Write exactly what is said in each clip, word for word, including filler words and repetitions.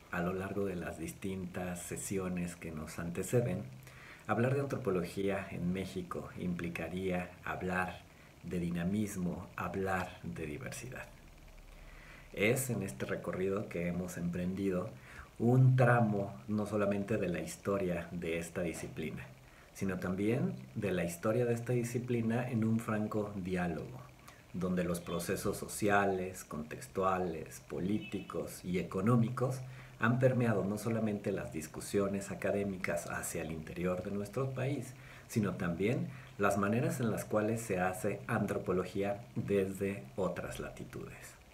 a lo largo de las distintas sesiones que nos anteceden, hablar de antropología en México implicaría hablar de dinamismo, hablar de diversidad. Es en este recorrido que hemos emprendido un tramo no solamente de la historia de esta disciplina, sino también de la historia de esta disciplina en un franco diálogo, donde los procesos sociales, contextuales, políticos y económicos han permeado no solamente las discusiones académicas hacia el interior de nuestro país, sino también las maneras en las cuales se hace antropología desde otras latitudes.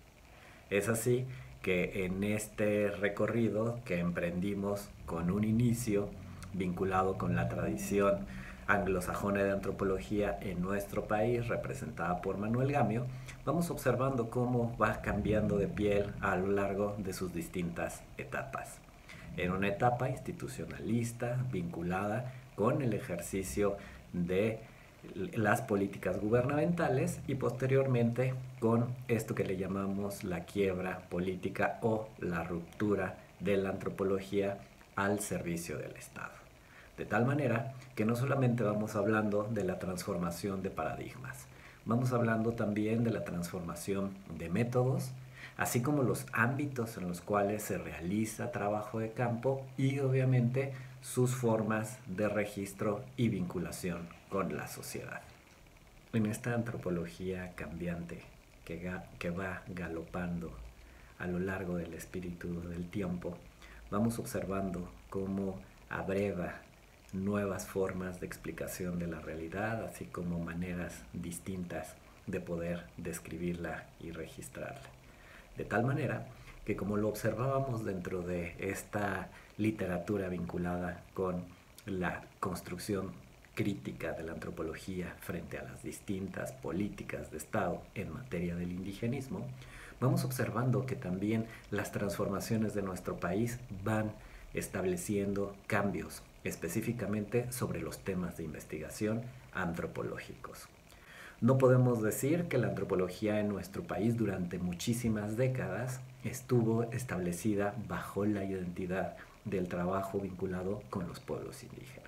Es así que en este recorrido que emprendimos con un inicio vinculado con la tradición anglosajona de antropología en nuestro país, representada por Manuel Gamio, vamos observando cómo va cambiando de piel a lo largo de sus distintas etapas. En una etapa institucionalista vinculada con el ejercicio de las políticas gubernamentales y posteriormente con esto que le llamamos la quiebra política o la ruptura de la antropología al servicio del Estado. De tal manera que no solamente vamos hablando de la transformación de paradigmas, vamos hablando también de la transformación de métodos, así como los ámbitos en los cuales se realiza trabajo de campo y obviamente sus formas de registro y vinculación con la sociedad. En esta antropología cambiante que, ga, que va galopando a lo largo del espíritu del tiempo, vamos observando cómo abreva nuevas formas de explicación de la realidad, así como maneras distintas de poder describirla y registrarla. De tal manera que, como lo observábamos dentro de esta literatura vinculada con la construcción crítica de la antropología frente a las distintas políticas de Estado en materia del indigenismo, vamos observando que también las transformaciones de nuestro país van estableciendo cambios específicamente sobre los temas de investigación antropológicos. No podemos decir que la antropología en nuestro país durante muchísimas décadas estuvo establecida bajo la identidad del trabajo vinculado con los pueblos indígenas.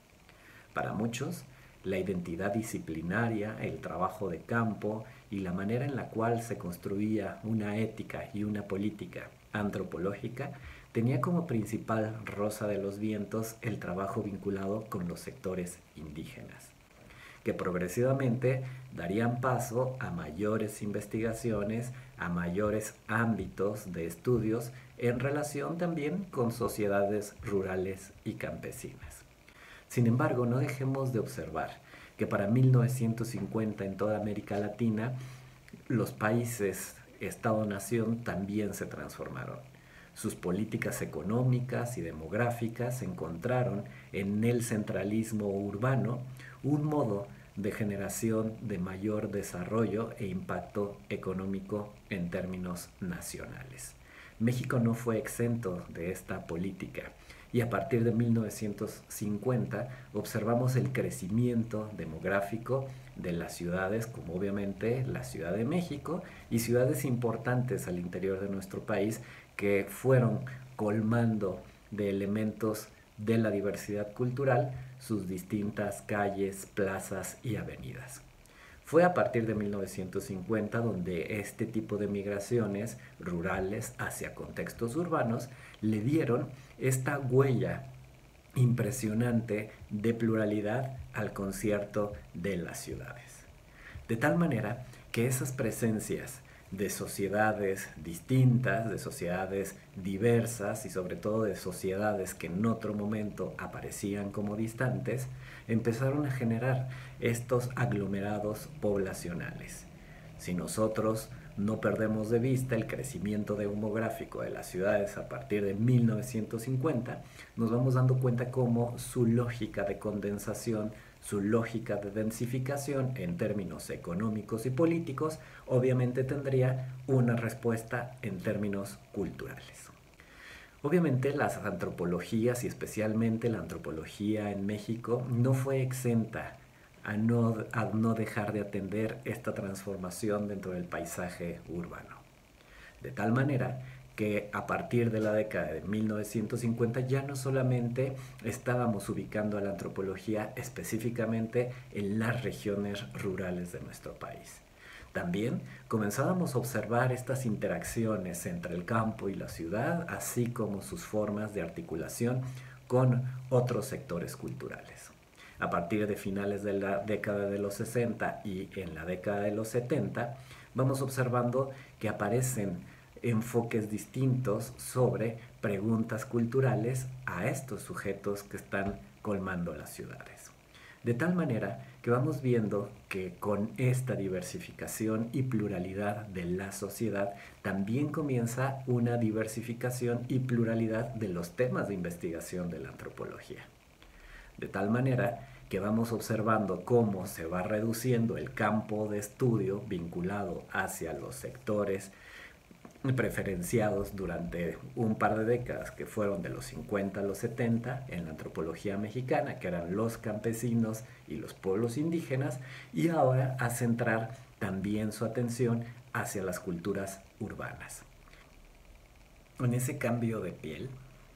Para muchos, la identidad disciplinaria, el trabajo de campo y la manera en la cual se construía una ética y una política antropológica tenía como principal rosa de los vientos el trabajo vinculado con los sectores indígenas, que progresivamente darían paso a mayores investigaciones, a mayores ámbitos de estudios en relación también con sociedades rurales y campesinas. Sin embargo, no dejemos de observar que para mil novecientos cincuenta en toda América Latina, los países Estado-nación también se transformaron. Sus políticas económicas y demográficas encontraron en el centralismo urbano un modo de generación de mayor desarrollo e impacto económico en términos nacionales. México no fue exento de esta política y a partir de mil novecientos cincuenta observamos el crecimiento demográfico de las ciudades, como obviamente la Ciudad de México y ciudades importantes al interior de nuestro país que fueron colmando de elementos de la diversidad cultural sus distintas calles, plazas y avenidas. Fue a partir de mil novecientos cincuenta donde este tipo de migraciones rurales hacia contextos urbanos le dieron esta huella impresionante de pluralidad al concierto de las ciudades. De tal manera que esas presencias de sociedades distintas, de sociedades diversas y sobre todo de sociedades que en otro momento aparecían como distantes, empezaron a generar estos aglomerados poblacionales. Si nosotros no perdemos de vista el crecimiento demográfico de las ciudades a partir de mil novecientos cincuenta, nos vamos dando cuenta cómo su lógica de condensación, su lógica de densificación en términos económicos y políticos, obviamente tendría una respuesta en términos culturales. Obviamente las antropologías y especialmente la antropología en México no fue exenta a no, a no dejar de atender esta transformación dentro del paisaje urbano. De tal manera que a partir de la década de mil novecientos cincuenta ya no solamente estábamos ubicando a la antropología específicamente en las regiones rurales de nuestro país. También comenzábamos a observar estas interacciones entre el campo y la ciudad, así como sus formas de articulación con otros sectores culturales. A partir de finales de la década de los sesenta y en la década de los setenta, vamos observando que aparecen enfoques distintos sobre preguntas culturales a estos sujetos que están colmando las ciudades. De tal manera que vamos viendo que con esta diversificación y pluralidad de la sociedad también comienza una diversificación y pluralidad de los temas de investigación de la antropología. De tal manera que vamos observando cómo se va reduciendo el campo de estudio vinculado hacia los sectores preferenciados durante un par de décadas que fueron de los cincuenta a los setenta en la antropología mexicana, que eran los campesinos y los pueblos indígenas, y ahora a centrar también su atención hacia las culturas urbanas. En ese cambio de piel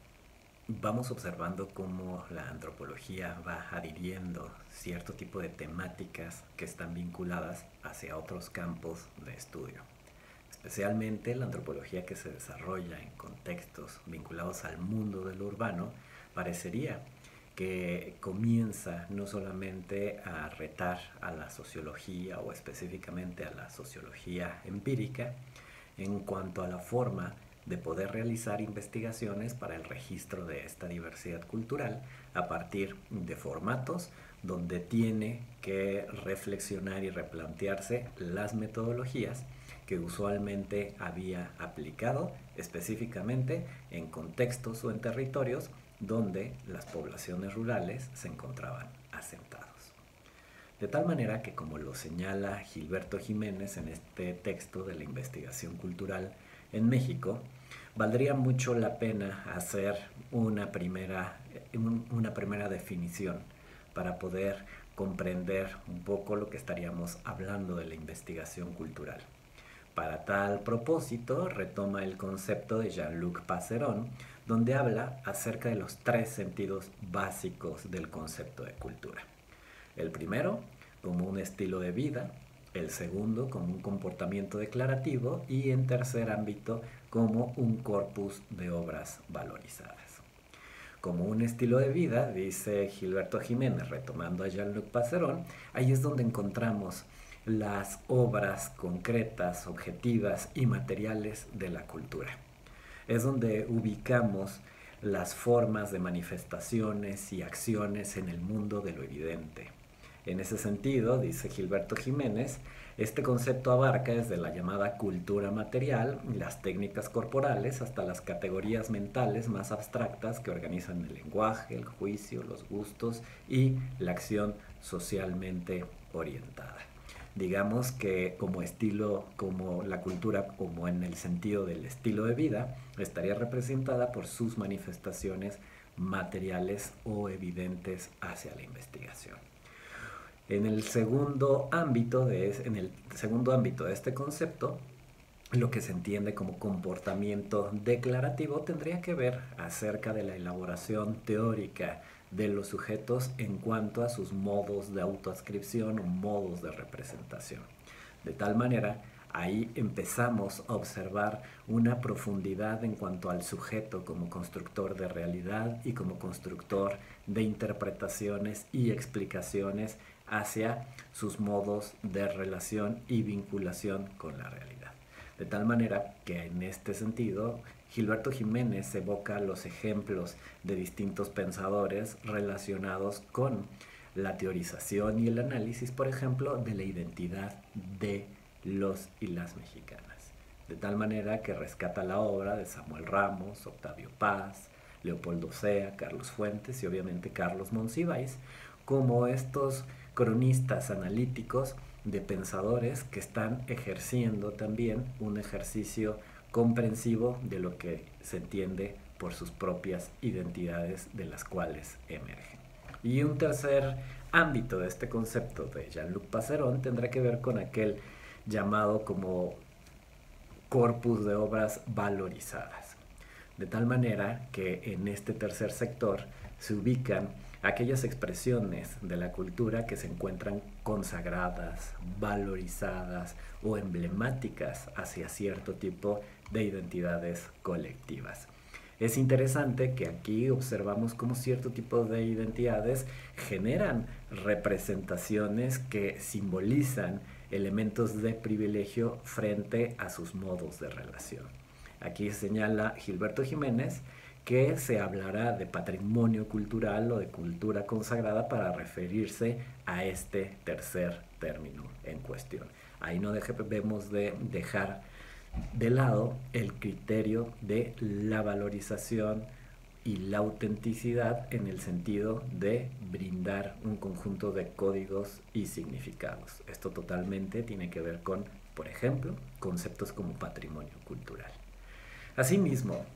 vamos observando cómo la antropología va adhiriendo cierto tipo de temáticas que están vinculadas hacia otros campos de estudio. Especialmente la antropología que se desarrolla en contextos vinculados al mundo de lo urbano, parecería que comienza no solamente a retar a la sociología o específicamente a la sociología empírica en cuanto a la forma de poder realizar investigaciones para el registro de esta diversidad cultural a partir de formatos donde tiene que reflexionar y replantearse las metodologías que usualmente había aplicado específicamente en contextos o en territorios donde las poblaciones rurales se encontraban asentados. De tal manera que, como lo señala Gilberto Jiménez en este texto de la investigación cultural en México, valdría mucho la pena hacer una primera, una primera definición para poder comprender un poco lo que estaríamos hablando de la investigación cultural. Para tal propósito, retoma el concepto de Jean-Luc Passeron, donde habla acerca de los tres sentidos básicos del concepto de cultura. El primero, como un estilo de vida; el segundo, como un comportamiento declarativo; y en tercer ámbito, como un corpus de obras valorizadas. Como un estilo de vida, dice Gilberto Jiménez, retomando a Jean-Luc Passeron, ahí es donde encontramos las obras concretas, objetivas y materiales de la cultura. Es donde ubicamos las formas de manifestaciones y acciones en el mundo de lo evidente. En ese sentido, dice Gilberto Jiménez, este concepto abarca desde la llamada cultura material, las técnicas corporales, hasta las categorías mentales más abstractas que organizan el lenguaje, el juicio, los gustos y la acción socialmente orientada. Digamos que como estilo, como la cultura, como en el sentido del estilo de vida, estaría representada por sus manifestaciones materiales o evidentes hacia la investigación. En el segundo ámbito de, en el segundo ámbito de este concepto, lo que se entiende como comportamiento declarativo tendría que ver acerca de la elaboración teórica de los sujetos en cuanto a sus modos de autoascripción o modos de representación. De tal manera, ahí empezamos a observar una profundidad en cuanto al sujeto como constructor de realidad y como constructor de interpretaciones y explicaciones hacia sus modos de relación y vinculación con la realidad. De tal manera que en este sentido, Gilberto Jiménez evoca los ejemplos de distintos pensadores relacionados con la teorización y el análisis, por ejemplo, de la identidad de los y las mexicanas. De tal manera que rescata la obra de Samuel Ramos, Octavio Paz, Leopoldo Sea, Carlos Fuentes y obviamente Carlos Monsiváis, como estos cronistas analíticos de pensadores que están ejerciendo también un ejercicio comprensivo de lo que se entiende por sus propias identidades de las cuales emergen. Y un tercer ámbito de este concepto de Jean-Luc Passeron tendrá que ver con aquel llamado como corpus de obras valorizadas. De tal manera que en este tercer sector se ubican aquellas expresiones de la cultura que se encuentran consagradas, valorizadas o emblemáticas hacia cierto tipo de identidades colectivas. Es interesante que aquí observamos cómo cierto tipo de identidades generan representaciones que simbolizan elementos de privilegio frente a sus modos de relación. Aquí señala Gilberto Jiménez que se hablará de patrimonio cultural o de cultura consagrada para referirse a este tercer término en cuestión. Ahí no debemos de dejar de lado el criterio de la valorización y la autenticidad en el sentido de brindar un conjunto de códigos y significados. Esto totalmente tiene que ver con, por ejemplo, conceptos como patrimonio cultural. Asimismo,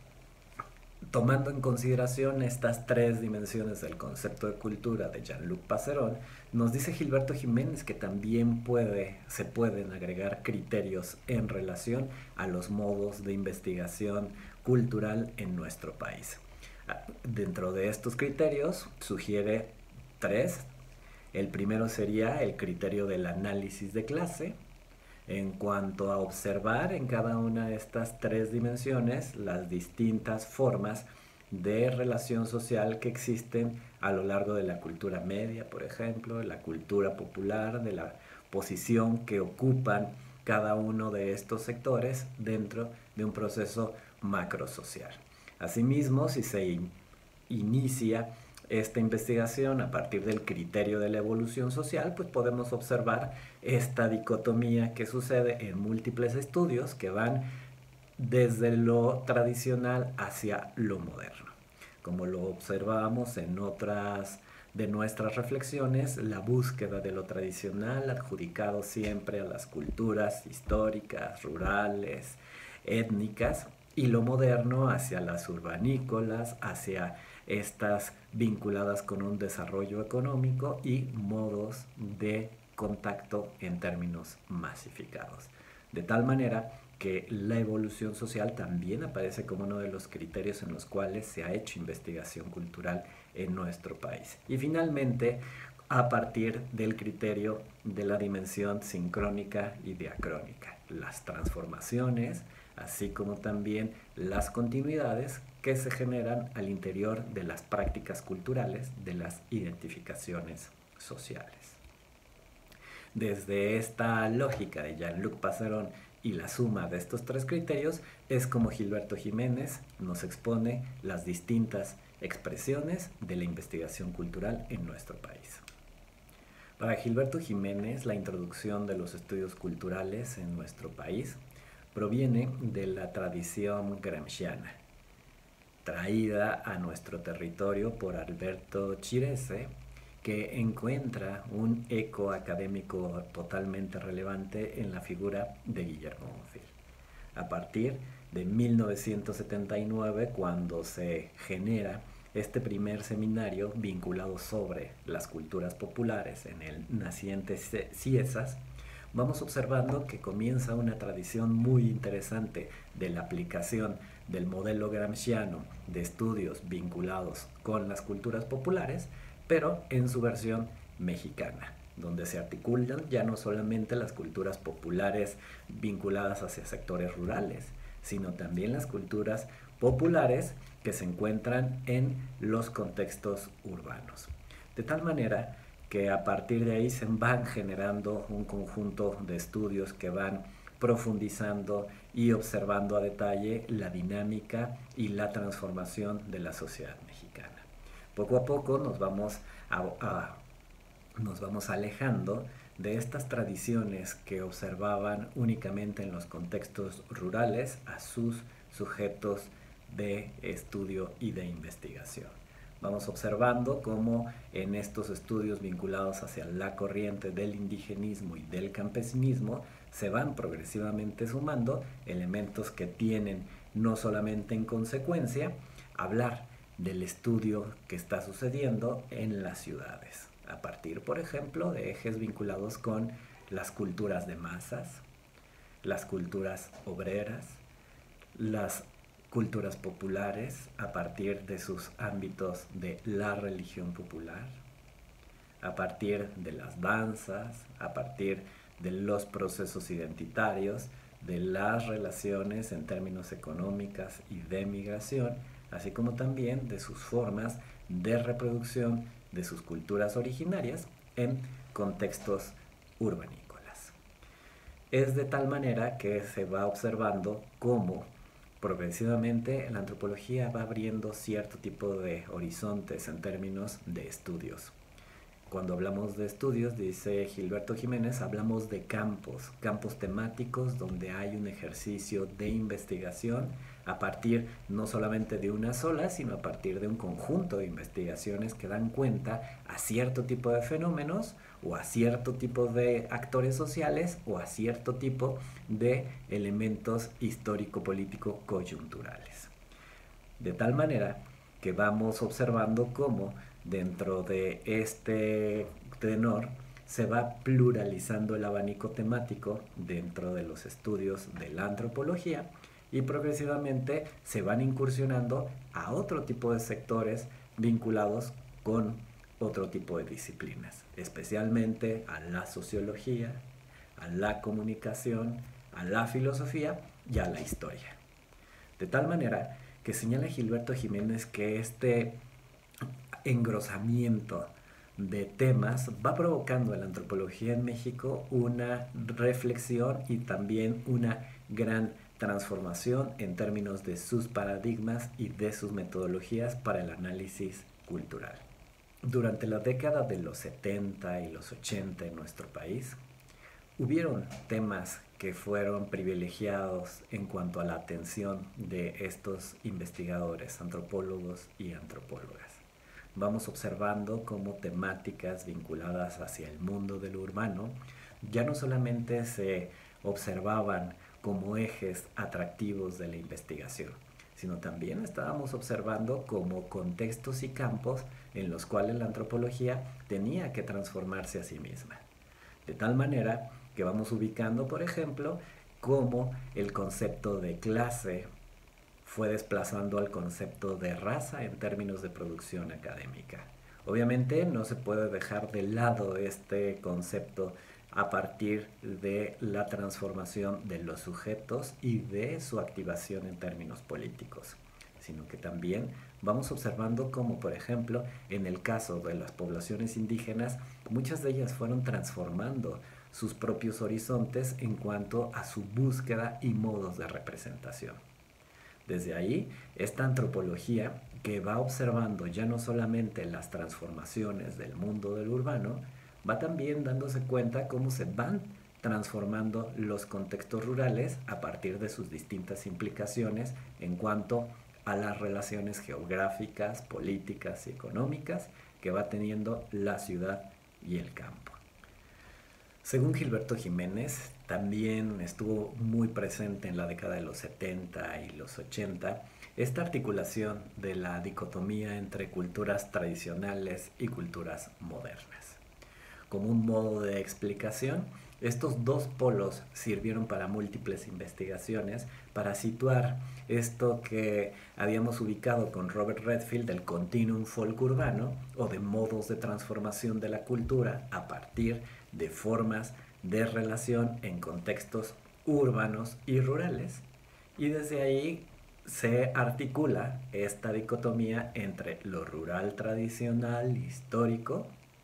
tomando en consideración estas tres dimensiones del concepto de cultura de Jean-Luc Passeron, nos dice Gilberto Jiménez que también puede, se pueden agregar criterios en relación a los modos de investigación cultural en nuestro país. Dentro de estos criterios sugiere tres. El primero sería el criterio del análisis de clase, en cuanto a observar en cada una de estas tres dimensiones las distintas formas de relación social que existen a lo largo de la cultura media, por ejemplo, de la cultura popular, de la posición que ocupan cada uno de estos sectores dentro de un proceso macrosocial. Asimismo, si se in- inicia esta investigación a partir del criterio de la evolución social, pues podemos observar esta dicotomía que sucede en múltiples estudios que van desde lo tradicional hacia lo moderno. Como lo observábamos en otras de nuestras reflexiones, la búsqueda de lo tradicional adjudicado siempre a las culturas históricas, rurales, étnicas, y lo moderno hacia las urbanícolas, hacia estas vinculadas con un desarrollo económico y modos de contacto en términos masificados. De tal manera que la evolución social también aparece como uno de los criterios en los cuales se ha hecho investigación cultural en nuestro país. Y finalmente, a partir del criterio de la dimensión sincrónica y diacrónica, las transformaciones, así como también las continuidades que se generan al interior de las prácticas culturales, de las identificaciones sociales. Desde esta lógica de Jean-Luc Passeron y la suma de estos tres criterios es como Gilberto Jiménez nos expone las distintas expresiones de la investigación cultural en nuestro país. Para Gilberto Jiménez, la introducción de los estudios culturales en nuestro país proviene de la tradición gramsciana, traída a nuestro territorio por Alberto Chirese, que encuentra un eco académico totalmente relevante en la figura de Guillermo Monfil. A partir de mil novecientos setenta y nueve, cuando se genera este primer seminario vinculado sobre las culturas populares en el naciente CIESAS, vamos observando que comienza una tradición muy interesante de la aplicación del modelo gramsciano de estudios vinculados con las culturas populares, pero en su versión mexicana, donde se articulan ya no solamente las culturas populares vinculadas hacia sectores rurales, sino también las culturas populares que se encuentran en los contextos urbanos. De tal manera que a partir de ahí se van generando un conjunto de estudios que van profundizando y observando a detalle la dinámica y la transformación de la sociedad mexicana. Poco a poco nos vamos, a, a, nos vamos alejando de estas tradiciones que observaban únicamente en los contextos rurales a sus sujetos de estudio y de investigación. Vamos observando cómo en estos estudios vinculados hacia la corriente del indigenismo y del campesinismo se van progresivamente sumando elementos que tienen no solamente en consecuencia hablar del estudio que está sucediendo en las ciudades, a partir, por ejemplo, de ejes vinculados con las culturas de masas, las culturas obreras, las culturas populares a partir de sus ámbitos de la religión popular, a partir de las danzas, a partir de los procesos identitarios, de las relaciones en términos económicas y de migración, así como también de sus formas de reproducción de sus culturas originarias en contextos urbanícolas. Es de tal manera que se va observando cómo progresivamente la antropología va abriendo cierto tipo de horizontes en términos de estudios. Cuando hablamos de estudios, dice Gilberto Jiménez, hablamos de campos, campos temáticos donde hay un ejercicio de investigación a partir no solamente de una sola, sino a partir de un conjunto de investigaciones que dan cuenta a cierto tipo de fenómenos o a cierto tipo de actores sociales o a cierto tipo de elementos histórico-político coyunturales. De tal manera que vamos observando cómo dentro de este tenor se va pluralizando el abanico temático dentro de los estudios de la antropología y progresivamente se van incursionando a otro tipo de sectores vinculados con otro tipo de disciplinas, especialmente a la sociología, a la comunicación, a la filosofía y a la historia. De tal manera que señala Gilberto Jiménez que este engrosamiento de temas va provocando en la antropología en México una reflexión y también una gran transformación en términos de sus paradigmas y de sus metodologías para el análisis cultural. Durante la década de los setenta y los ochenta en nuestro país, hubieron temas que fueron privilegiados en cuanto a la atención de estos investigadores, antropólogos y antropólogas. Vamos observando cómo temáticas vinculadas hacia el mundo de lo urbano ya no solamente se observaban como ejes atractivos de la investigación, sino también estábamos observando como contextos y campos en los cuales la antropología tenía que transformarse a sí misma. De tal manera que vamos ubicando, por ejemplo, cómo el concepto de clase fue desplazando al concepto de raza en términos de producción académica. Obviamente no se puede dejar de lado este concepto a partir de la transformación de los sujetos y de su activación en términos políticos, sino que también vamos observando cómo, por ejemplo, en el caso de las poblaciones indígenas, muchas de ellas fueron transformando sus propios horizontes en cuanto a su búsqueda y modos de representación. Desde ahí, esta antropología que va observando ya no solamente las transformaciones del mundo del urbano, va también dándose cuenta cómo se van transformando los contextos rurales a partir de sus distintas implicaciones en cuanto a las relaciones geográficas, políticas y económicas que va teniendo la ciudad y el campo. Según Gilberto Jiménez, también estuvo muy presente en la década de los setenta y los ochenta esta articulación de la dicotomía entre culturas tradicionales y culturas modernas. Como un modo de explicación, estos dos polos sirvieron para múltiples investigaciones para situar esto que habíamos ubicado con Robert Redfield del continuum folk urbano o de modos de transformación de la cultura a partir de formas de relación en contextos urbanos y rurales, y desde ahí se articula esta dicotomía entre lo rural tradicional histórico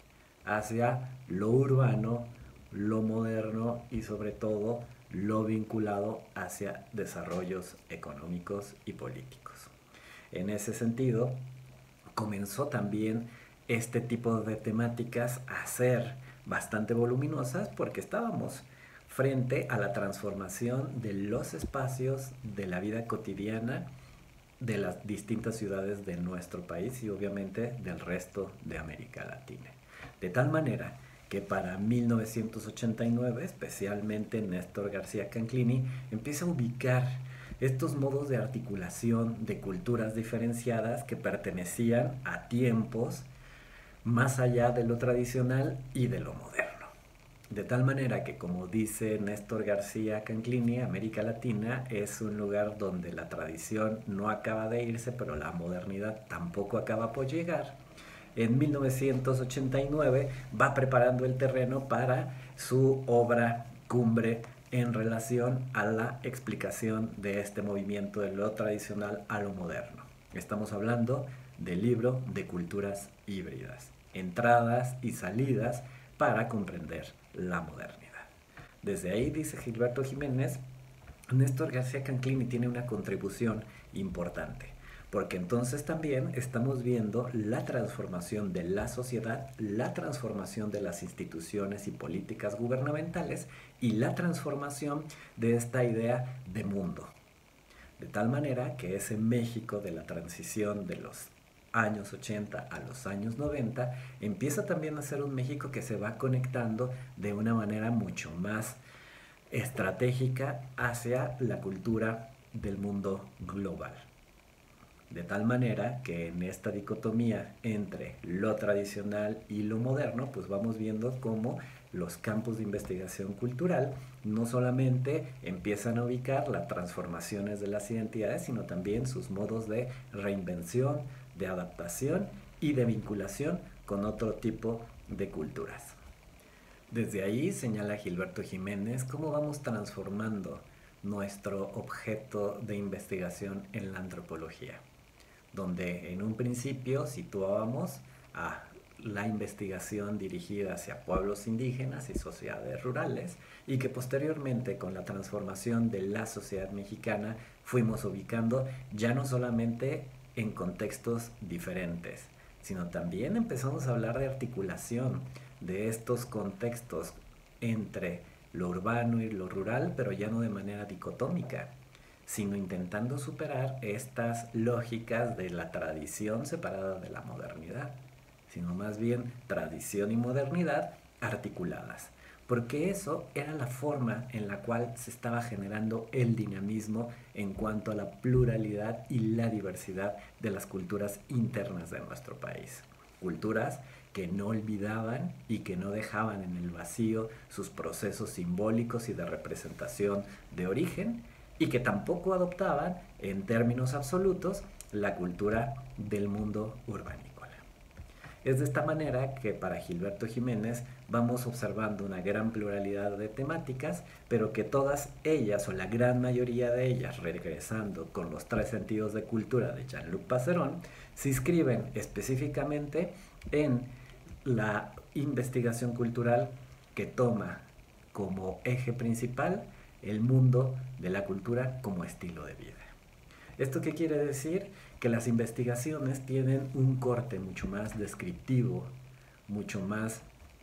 hacia lo urbano, lo moderno y sobre todo lo vinculado hacia desarrollos económicos y políticos. En ese sentido, comenzó también este tipo de temáticas a ser bastante voluminosas porque estábamos frente a la transformación de los espacios de la vida cotidiana de las distintas ciudades de nuestro país y obviamente del resto de América Latina. De tal manera que para mil novecientos ochenta y nueve, especialmente Néstor García Canclini, empieza a ubicar estos modos de articulación de culturas diferenciadas que pertenecían a tiempos más allá de lo tradicional y de lo moderno. De tal manera que, como dice Néstor García Canclini, América Latina es un lugar donde la tradición no acaba de irse, pero la modernidad tampoco acaba por llegar. En mil novecientos ochenta y nueve va preparando el terreno para su obra cumbre en relación a la explicación de este movimiento de lo tradicional a lo moderno. Estamos hablando del libro de culturas híbridas, entradas y salidas para comprender la modernidad. Desde ahí, dice Gilberto Jiménez, Néstor García Canclini tiene una contribución importante, porque entonces también estamos viendo la transformación de la sociedad, la transformación de las instituciones y políticas gubernamentales y la transformación de esta idea de mundo. De tal manera que ese México de la transición de los años ochenta a los años noventa empieza también a ser un México que se va conectando de una manera mucho más estratégica hacia la cultura del mundo global. De tal manera que en esta dicotomía entre lo tradicional y lo moderno, pues vamos viendo cómo los campos de investigación cultural no solamente empiezan a ubicar las transformaciones de las identidades, sino también sus modos de reinvención, de adaptación y de vinculación con otro tipo de culturas. Desde ahí señala Gilberto Jiménez cómo vamos transformando nuestro objeto de investigación en la antropología, donde en un principio situábamos a la investigación dirigida hacia pueblos indígenas y sociedades rurales, y que posteriormente, con la transformación de la sociedad mexicana, fuimos ubicando ya no solamente en contextos diferentes, sino también empezamos a hablar de articulación de estos contextos entre lo urbano y lo rural, pero ya no de manera dicotómica, sino intentando superar estas lógicas de la tradición separada de la modernidad, sino más bien tradición y modernidad articuladas, porque eso era la forma en la cual se estaba generando el dinamismo en cuanto a la pluralidad y la diversidad de las culturas internas de nuestro país. Culturas que no olvidaban y que no dejaban en el vacío sus procesos simbólicos y de representación de origen, y que tampoco adoptaban, en términos absolutos, la cultura del mundo urbanícola. Es de esta manera que para Gilberto Jiménez vamos observando una gran pluralidad de temáticas, pero que todas ellas, o la gran mayoría de ellas, regresando con los tres sentidos de cultura de Jean-Luc Passeron, se inscriben específicamente en la investigación cultural que toma como eje principal el mundo de la cultura como estilo de vida. ¿Esto qué quiere decir? Que las investigaciones tienen un corte mucho más descriptivo, mucho más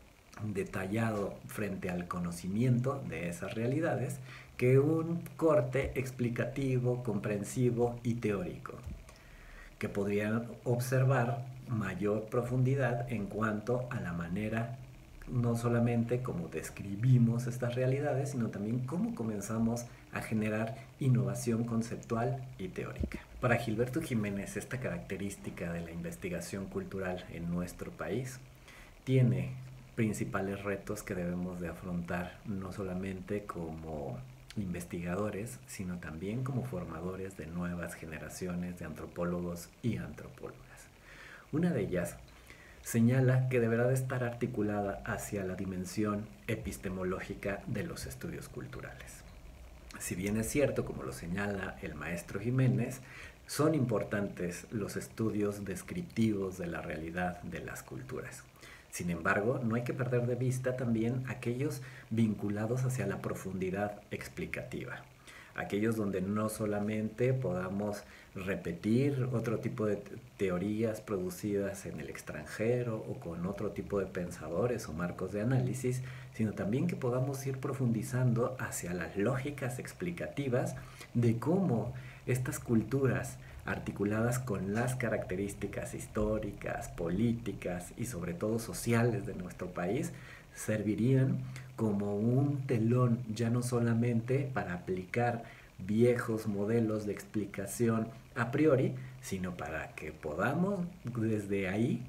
detallado frente al conocimiento de esas realidades, que un corte explicativo, comprensivo y teórico, que podrían observar mayor profundidad en cuanto a la manera no solamente cómo describimos estas realidades, sino también cómo comenzamos a generar innovación conceptual y teórica. Para Gilberto Jiménez, esta característica de la investigación cultural en nuestro país tiene principales retos que debemos de afrontar, no solamente como investigadores, sino también como formadores de nuevas generaciones de antropólogos y antropólogas. Una de ellas señala que deberá de estar articulada hacia la dimensión epistemológica de los estudios culturales. Si bien es cierto, como lo señala el maestro Jiménez, son importantes los estudios descriptivos de la realidad de las culturas. Sin embargo, no hay que perder de vista también aquellos vinculados hacia la profundidad explicativa, aquellos donde no solamente podamos repetir otro tipo de teorías producidas en el extranjero o con otro tipo de pensadores o marcos de análisis, sino también que podamos ir profundizando hacia las lógicas explicativas de cómo estas culturas, articuladas con las características históricas, políticas y sobre todo sociales de nuestro país, servirían como un telón ya no solamente para aplicar viejos modelos de explicación a priori, sino para que podamos desde ahí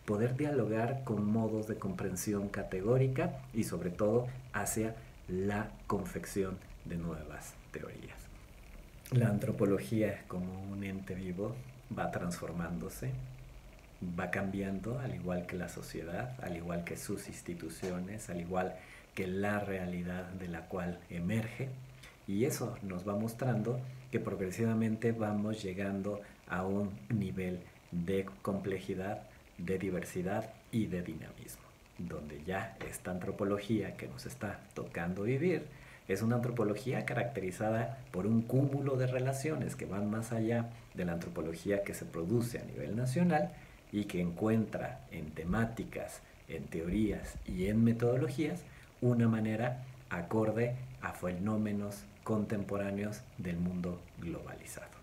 poder dialogar con modos de comprensión categórica y sobre todo hacia la confección de nuevas teorías. La antropología como un ente vivo va transformándose, va cambiando, al igual que la sociedad, al igual que sus instituciones, al igual que la realidad de la cual emerge, y eso nos va mostrando que progresivamente vamos llegando a un nivel de complejidad, de diversidad y de dinamismo, donde ya esta antropología que nos está tocando vivir es una antropología caracterizada por un cúmulo de relaciones que van más allá de la antropología que se produce a nivel nacional y que encuentra en temáticas, en teorías y en metodologías una manera acorde a fenómenos contemporáneos del mundo globalizado.